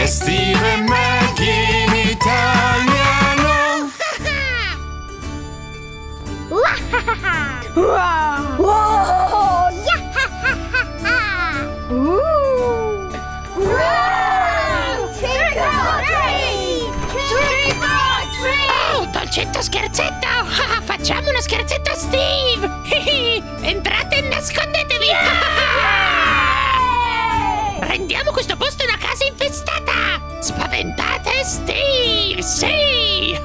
Steve e Maggie in italiano. Oh, dolcetto scherzetto! Facciamo uno scherzetto a Steve! Entrate e nascondetevi! Rendiamo questo posto una casa infestata! Spaventate Steve! Sì!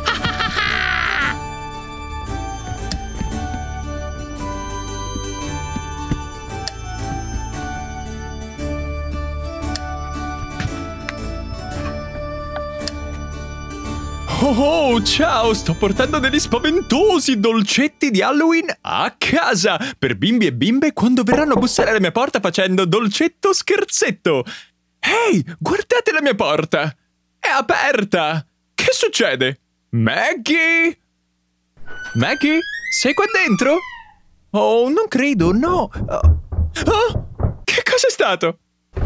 Oh, ciao! Sto portando degli spaventosi dolcetti di Halloween a casa per bimbi e bimbe quando verranno a bussare alla mia porta facendo dolcetto scherzetto. Ehi, guardate la mia porta! È aperta! Che succede? Maggie? Maggie? Sei qua dentro? Oh, non credo, no! Oh, che cosa è stato?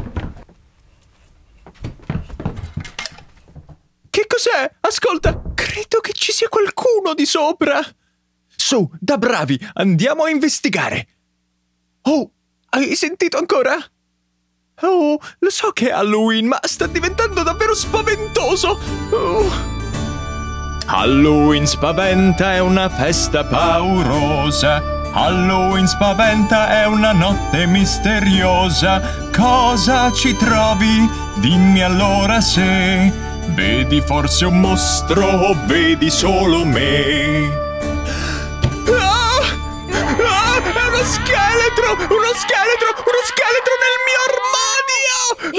Che cos'è? Ascolta, credo che ci sia qualcuno di sopra. Su, da bravi, andiamo a investigare. Oh, hai sentito ancora? Oh, lo so che è Halloween, ma sta diventando davvero spaventoso. Halloween spaventa, è una festa paurosa. Halloween spaventa, è una notte misteriosa. Cosa ci trovi? Dimmi allora se... Vedi forse un mostro o vedi solo me? Ah! Ah! È uno scheletro! Uno scheletro! Uno scheletro nel mio armadio!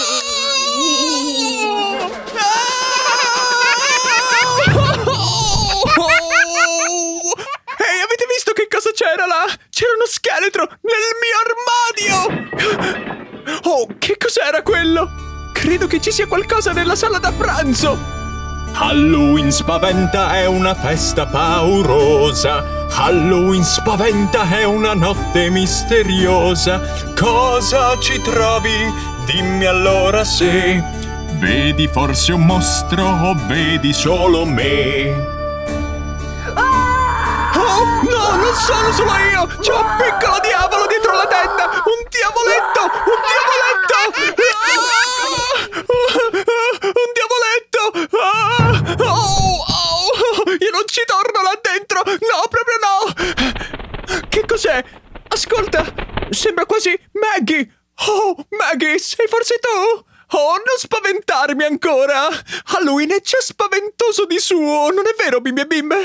Ehi, avete visto che cosa c'era là? C'era uno scheletro nel mio armadio! Oh, che cos'era quello? Credo che ci sia qualcosa nella sala da pranzo! Halloween spaventa, è una festa paurosa. Halloween spaventa, è una notte misteriosa. Cosa ci trovi? Dimmi allora se... Vedi forse un mostro o vedi solo me? Oh, no, non sono solo io! C'è un piccolo diavolo dietro la tenda! Un diavoletto! Un diavoletto! Un diavoletto! Io non ci torno là dentro! No, proprio no! Che cos'è? Ascolta! Sembra quasi Maggie! Oh, Maggie, sei forse tu? Oh, non spaventarmi ancora! Halloween è già spaventoso di suo, non è vero, bimbi e bimbe?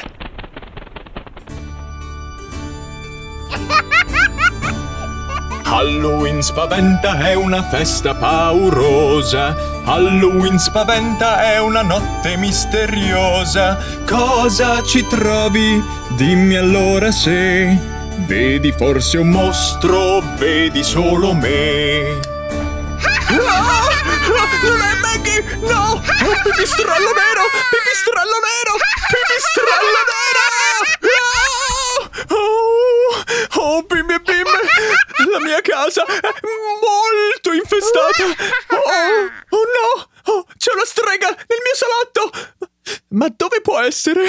Halloween spaventa, è una festa paurosa. Halloween spaventa, è una notte misteriosa. Cosa ci trovi? Dimmi allora se... Vedi forse un mostro, vedi solo me. Non è Maggie! No! Pipistrello nero! Pipistrello nero! Pipistrello nero! Oh, bimbi e bimbe! La mia casa è molto infestata! Oh no! Oh, c'è una strega nel mio salotto! Ma dove può essere?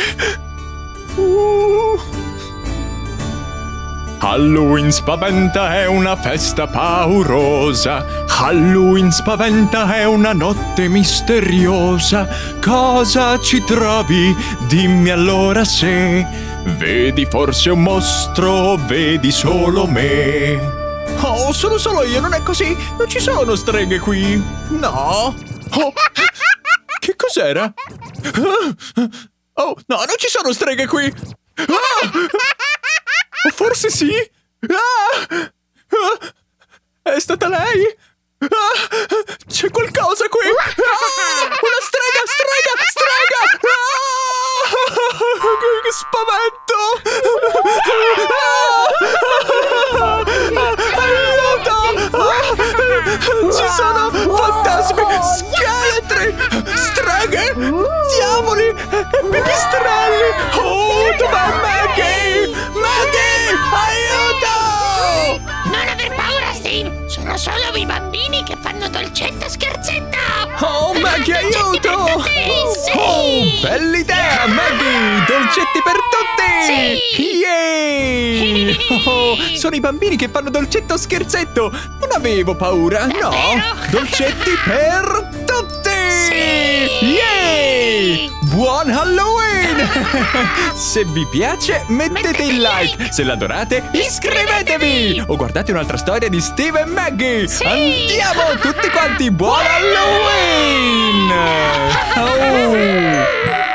Halloween spaventa, è una festa paurosa. Halloween spaventa, è una notte misteriosa. Cosa ci trovi? Dimmi allora se... Vedi forse un mostro o vedi solo me? Oh, sono solo io, non è così? Non ci sono streghe qui. No. Oh, che cos'era? Oh, no, non ci sono streghe qui. O forse sì? È stata lei? C'è qualcosa qui! Una strega! Strega! Strega! Che spavento! Ci sono fantasmi! Scheletri! Streghe! Diavoli! E pipistrelli! Oh, dov'è Maggie? Maggie! Aiuto! Non aver paura, Steve! Sono solo i bambini che fanno dolcetto scherzetto! Che aiuto! Sì! Oh, bella idea, Maggie! Dolcetti per tutti! Sì! Yay! Oh, sono i bambini che fanno dolcetto scherzetto! Non avevo paura, no! Davvero? Dolcetti per tutti! Sì! Yay! Buon Halloween! Se vi piace, mettete il like! Se l'adorate, iscrivetevi! O guardate un'altra storia di Steve e Maggie! Sì! Andiamo tutti quanti! Buon Halloween! Oh!